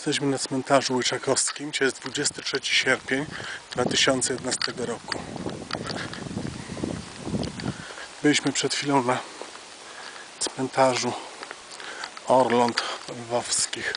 Jesteśmy na cmentarzu Łyczakowskim. Dzisiaj jest 23 sierpień 2011 roku. Byliśmy przed chwilą na cmentarzu Orląt Lwowskich.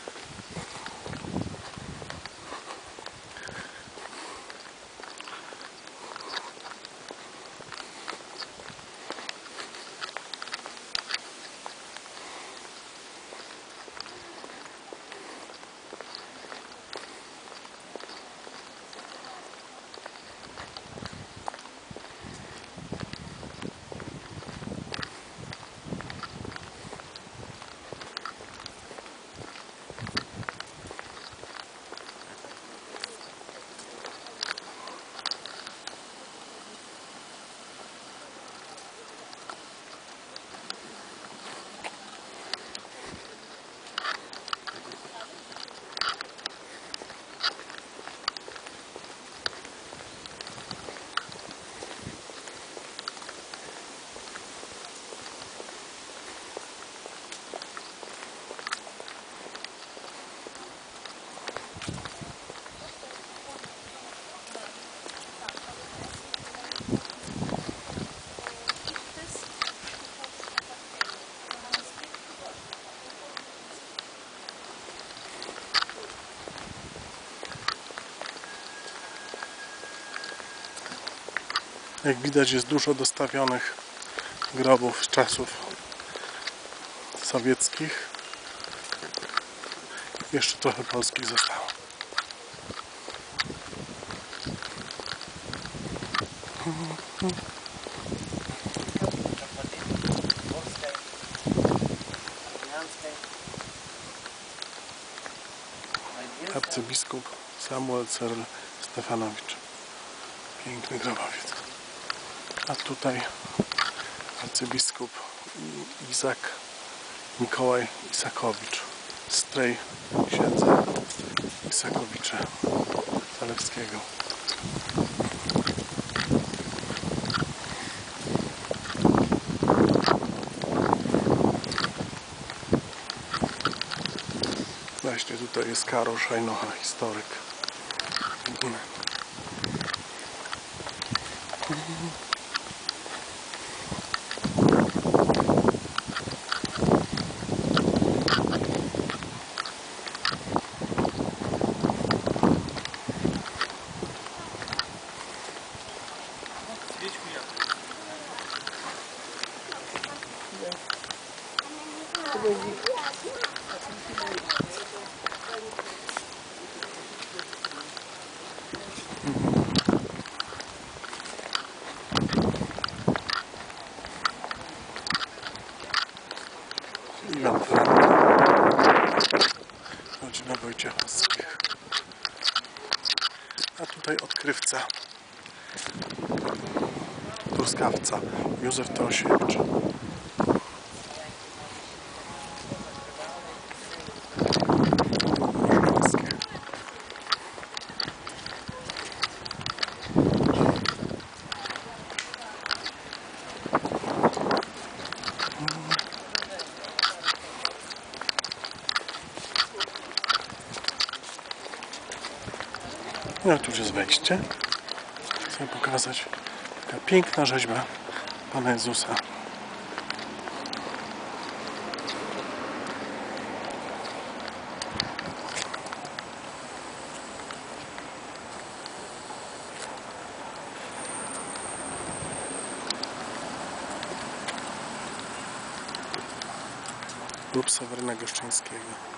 Jak widać, jest dużo dostawionych grobów z czasów sowieckich. Jeszcze trochę polskich zostało. Arcybiskup Samuel Cyril Stefanowicz. Piękny grobowiec. A tutaj arcybiskup Izak Mikołaj Isakowicz, strej księdza Isakowicza Zalewskiego. Właśnie tutaj jest Karol Szajnocha, historyk. Iwan Franko, rodzina Wojciechowskich. A tutaj odkrywca truskawca Józef Teosiewicz. No tu już jest wejście. Chcę pokazać taka piękna rzeźba Pana Jezusa. Lub Seweryna Goszczyńskiego.